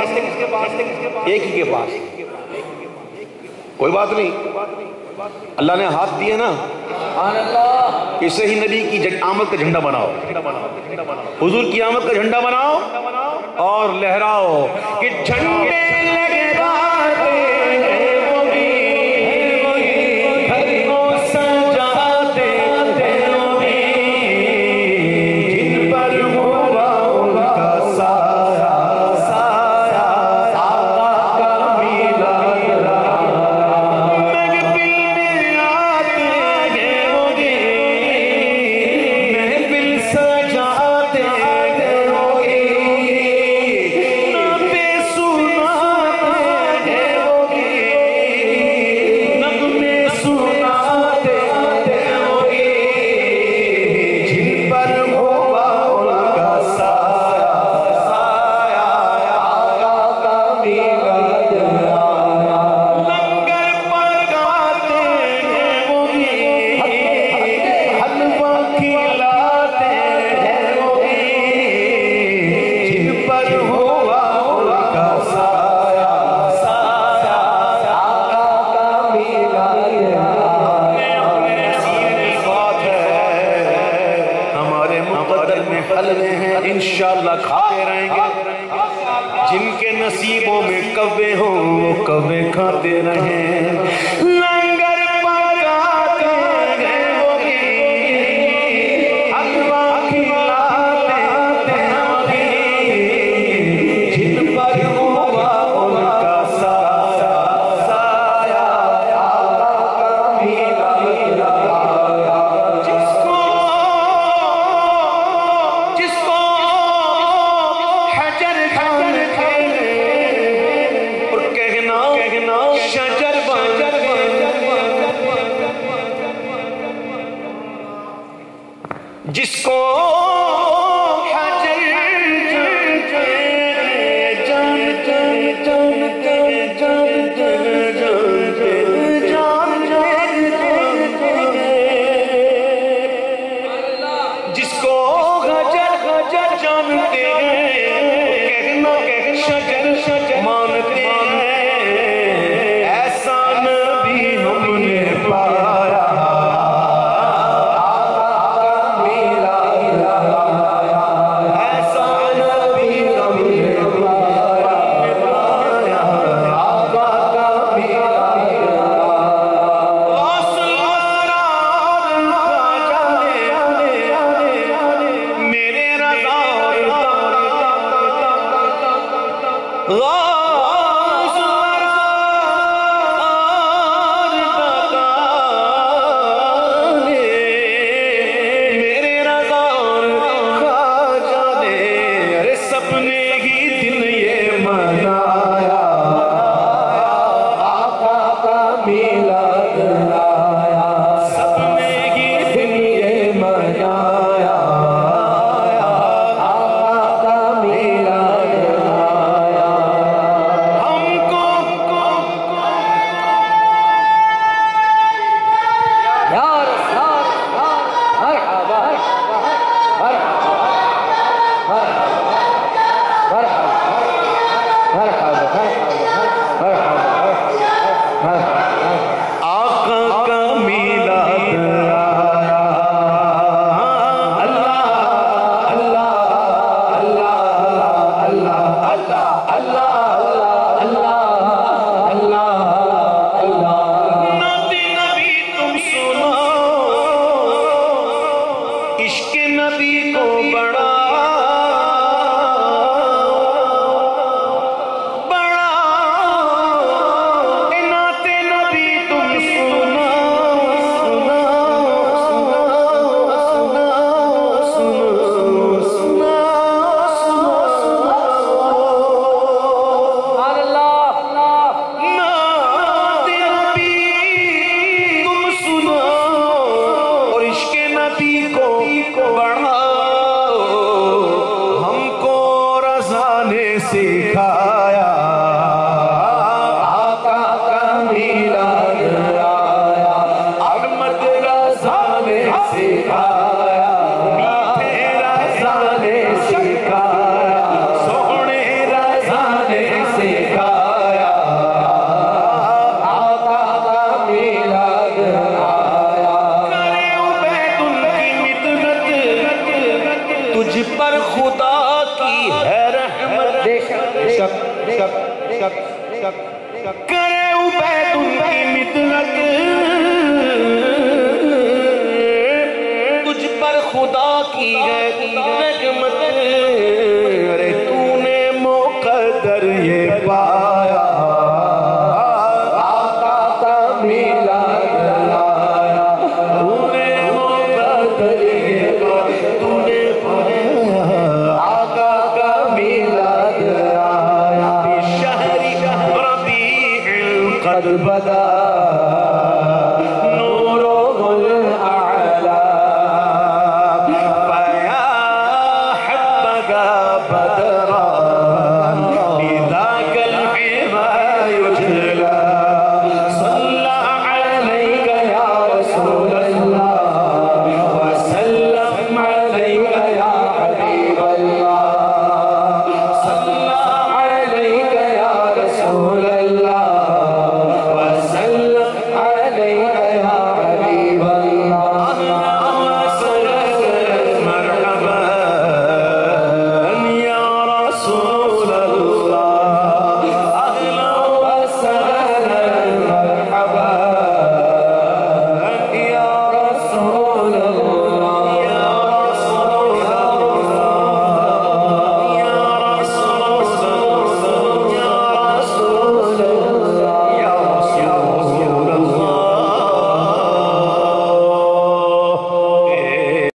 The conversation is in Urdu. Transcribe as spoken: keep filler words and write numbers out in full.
ایک ہی کے پاس. کوئی بات نہیں, اللہ نے ہاتھ دیا نا, اسے ہی نبی کی آمد کا جھنڈا بناؤ, حضور کی آمد کا جھنڈا بناؤ اور لہراؤ کہ جھنڈے لگے باتے ہیں وہی, گھر کو سجاتے ہیں وہی, جن پر ہوا ان کا سایہ سایہ آقا کا میلاد محفل میں آتے ہیں وہی, محفل سجاتے ہیں وہی, نعتیں سناتے ہیں وہی, نغمے سناتے ہیں وہی, جن پر ہوا ان کا سایہ سایہ آقا کا میلاد آیا. لنگر پکاتے ہیں وہی, حلوہ کھلاتے ہیں وہی, جن پر ہوا ان کا سایہ سایہ آقا کا میلاد آیا. بات ہے ہمارے مقدر میں حلوے ہیں, انشاءاللہ کھاتے رہیں گے. جن کے نصیبوں میں کوے ہوں وہ کوے کھاتے رہیں. لنگر پکاتے ہیں وہی, حلوہ کھلاتے ہیں وہی, جن پر ہوا ان کا سایہ سایہ آقا کا میلاد آیا. جس کو جس کو حجر خان کھیلے اور کہنا کہنا شجر بن گئے, جس کو حجر جان جان جان جان جان جان جان جان جس کو حجر حجر جانتے ہیں, کہنا شجر شجر مانتے ہیں, ایسا نبی ہم نے پایا آقا کا میلاد آیا. ایسا نبی ہم نے پایا آقا کا میلاد آیا. غوث الاسرار خواجہ میرے رضا اور غوث الاسرار دادا نے, میرے رضا اور خواجہ نے, ارے سب نے ہی دن یہ منایا آقا کا میلاد آیا. سب نے ہی دن یہ منایا آقا کا میلاد آیا. ہم کو یار یار مرحبا مرحبا مرحبا آقا کا میلاد آیا. اللہ اللہ اللہ اللہ اللہ اللہ اللہ اللہ. نعت نبی تم سنو, عشق نبی کو بڑا بڑا, نعت نبی تم سنو سنو سنو سنو سنو سبحان اللہ. نعت نبی تم سنو اور عشق نبی کو بڑھاؤ, ہم کو رضا نے سکھایا آقا کا میلاد آیا. احمد رضا نے سکھایا, میٹھے رضا نے سکھایا, سونے رضا نے کی ہے رحمت شک شک شک شک کرے عبید ان کی مدنت تجھ پر خدا کی ہے رحمت ارے تو نے مقدر یہ پایا آقا کا میلاد لایا تو نے مقدر یہ پایا تو نے پایا آقا کا میلاد لایا شہری ربیع قد بدا نورہ الاعلی فیا حبذا